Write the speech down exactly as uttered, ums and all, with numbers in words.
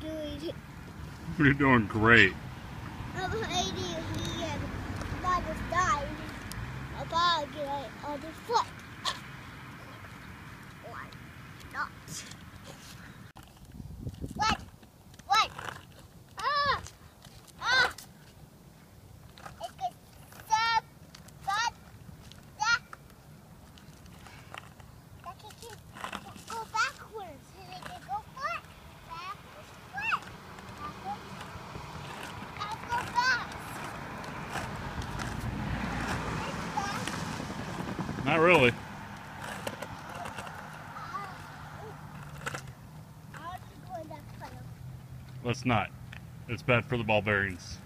doing? You're doing great. I'm hiding here and mother's dying. I'm about to get on the foot. Why not? What? What? Ah! Ah! It gets so bad. That. That can keep, go backwards. And it can go foot. Backwards, foot. Backwards. I'll go back. Not really. Let's not. It's bad for the ball bearings.